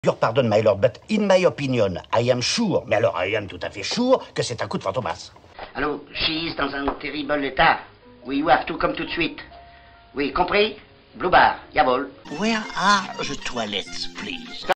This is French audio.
Your pardon, my lord, but in my opinion, I am sure, mais alors I am tout à fait sure, que c'est un coup de Fantomas. Allô, she is dans un terrible état. Oui, you have to come tout de suite. Oui, compris? Blue bar, yabol. Where are the toilets, please?